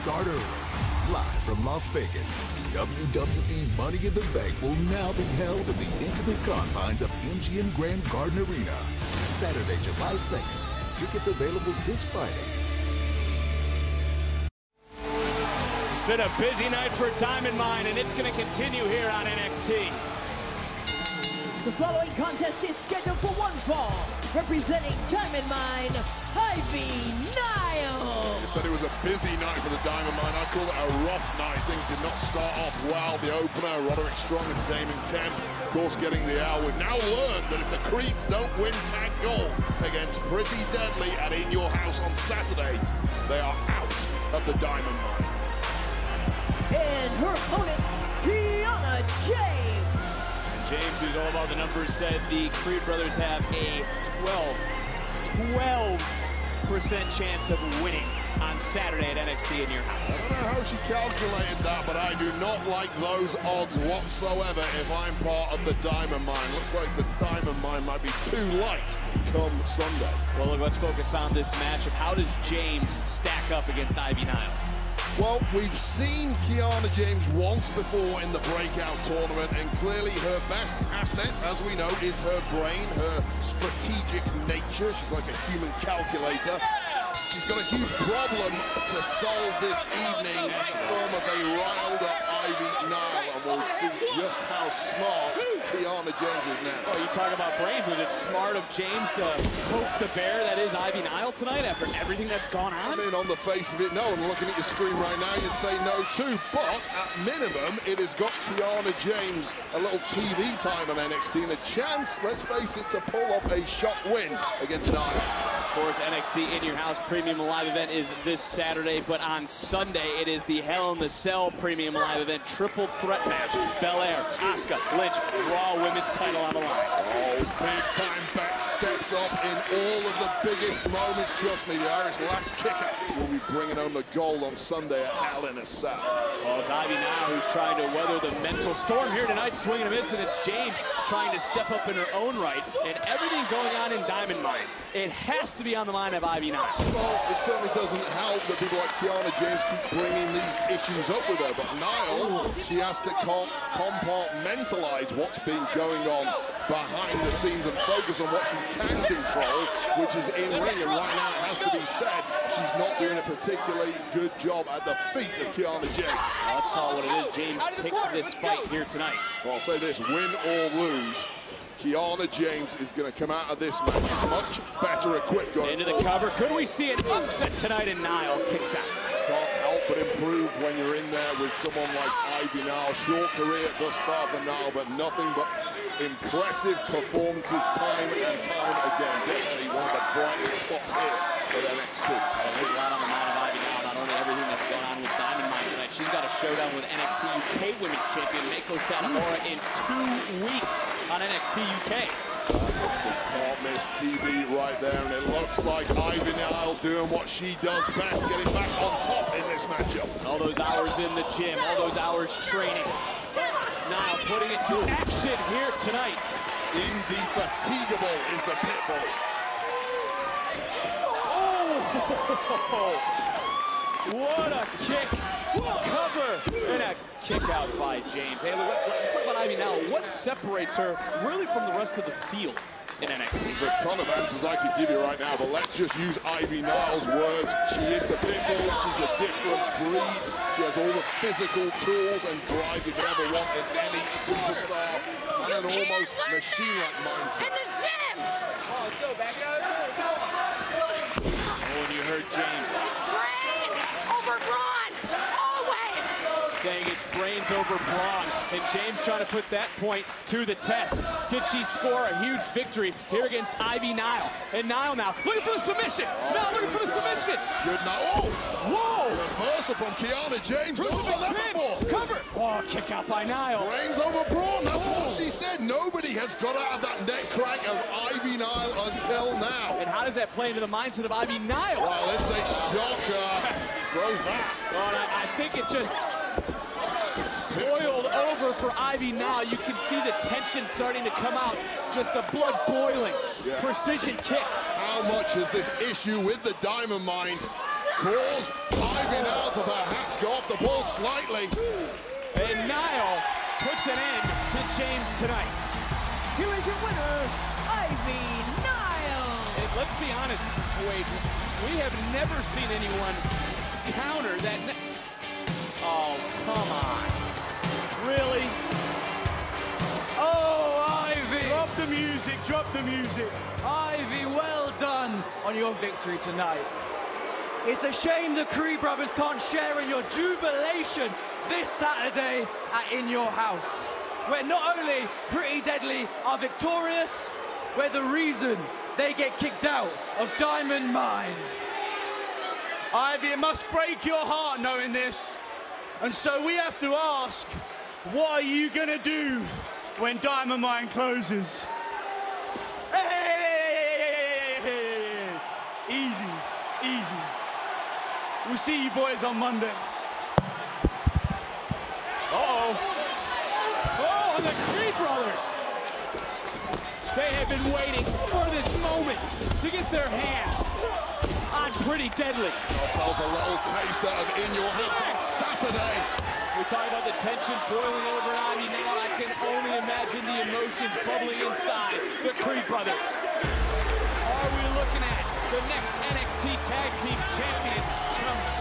start early. Live from Las Vegas, WWE Money in the Bank will now be held in the intimate confines of MGM Grand Garden Arena. Saturday, July 2nd. Tickets available this Friday. It's been a busy night for Diamond Mine, and it's going to continue here on NXT. The following contest is scheduled for one fall. Representing Diamond Mine, Ivy Nile. You said it was a busy night for the Diamond Mine. I call it a rough night. Things did not start off well. The opener, Roderick Strong and Damon Kemp, of course, getting the hour. We've now learned that if the Creeds don't win Tag Gold against Pretty Deadly at In Your House on Saturday, they are out of the Diamond Mine. And her opponent, Kiana James. James, who's all about the numbers, said the Creed brothers have a 12% chance of winning on Saturday at NXT In Your House. I don't know how she calculated that, but I do not like those odds whatsoever if I'm part of the Diamond Mine. Looks like the Diamond Mine might be too light come Sunday. Well, look, let's focus on this matchup. How does James stack up against Ivy Nile? Well, we've seen Kiana James once before in the breakout tournament, and clearly her best asset, as we know, is her brain, her strategic nature. She's like a human calculator. She's got a huge problem to solve this evening in the form of a riled-up Ivy Nile, and we'll see just how smart Kiana James is now. Oh, you talk about brains. Was it smart of James to poke the bear that is Ivy Nile tonight after everything that's gone on? I mean, on the face of it, no. And looking at your screen right now, you'd say no too. But at minimum, it has got Kiana James a little TV time on NXT and a chance, let's face it, to pull off a shock win against Nile. Of course, NXT In Your House Premium Live event is this Saturday, but on Sunday it is the Hell in the Cell Premium Live event triple threat match. Belair, Asuka, Lynch, Raw Women's title on the line. Oh, big time back steps up in all of the biggest moments. Trust me, the Irish last kicker will be bringing home the gold on Sunday at Hell in a Cell. Well, it's Ivy now who's trying to weather the mental storm here tonight, swinging a miss, and it's James trying to step up in her own right, and everything going on in Diamond Mine, it has to be on the line of Ivy Nile. Well, it certainly doesn't help that people like Kiana James keep bringing these issues up with her, but Nile, she has to compartmentalize what's been going on behind the scenes and focus on what she can control, which is in ring, and right now it has to be said, she's not doing a particularly good job at the feet of Kiana James. Well, let's call it what it is. James picked this fight here tonight. Well, I'll say this, win or lose, Kiana James is going to come out of this match much better equipped going into the cover. Could we see an upset tonight, and Nile kicks out? Can't help but improve when you're in there with someone like Ivy Nile. Short career thus far for Nile, but nothing but impressive performances time and time again. Definitely one of the brightest spots here at NXT. There's a lot on the mind of Ivy Nile, not only everything that's going on with Diamond Mine tonight. She's got a showdown with NXT UK Women's Champion Mako Satomura in 2 weeks on NXT UK. That's some can't miss TV right there, and it looks like Ivy Nile doing what she does best, getting back on top in this matchup. All those hours in the gym, all those hours training. Nile putting it to action here tonight. Indefatigable is the pitbull. Oh! What a kick! Cover and a kick out by James. Hey, let's talk about Ivy now. What separates her really from the rest of the field in NXT? There's a ton of answers I could give you right now, but let's just use Ivy Nile's words. She is the pitbull. She's a different breed. She has all the physical tools and drive you could ever want in any superstar, and an almost machine-like mindset. In the gym! Oh, let's go, back out. Oh, and you heard James. It's brains over brawn, always! Saying it's brains over brawn, and James trying to put that point to the test. Can she score a huge victory here against Ivy Nile? And Nile now looking for the submission. Now looking for the submission. It's good now. Oh! Whoa! Reversal from Kiana James. Never done that before. Cover. Oh, kick out by Nile. Brains over brawn. That's what she said. Nobody has got out of that neck crack of Ivy Nile until now. And how does that play into the mindset of Ivy Nile? Well, it's a shocker. So's that. Well, I think it just boiled over for Ivy Nile. You can see the tension starting to come out. Just the blood boiling. Yeah. Precision kicks. How much has this issue with the Diamond Mine caused Ivy Nile to perhaps go off the ball slightly. And Nile puts an end to James tonight. Here is your winner, Ivy Nile. And let's be honest, Wade, we have never seen anyone counter that. Oh, come on. Really? Oh, Ivy! Drop the music, drop the music. Ivy, well done on your victory tonight. It's a shame the Creed brothers can't share in your jubilation this Saturday at In Your House, where not only Pretty Deadly are victorious, we're the reason they get kicked out of Diamond Mine. Ivy, it must break your heart knowing this. And so we have to ask, what are you gonna do when Diamond Mine closes? Hey! Easy, easy. We'll see you boys on Monday. Uh-oh. Oh, and the Creed brothers. They have been waiting for this moment to get their hands on Pretty Deadly. Ourselves a little taster of In Your House on Saturday. We talk about the tension boiling over in Ivy now. I can only imagine the emotions bubbling inside the Creed brothers. Are we looking at the next NXT Tag Team Champions from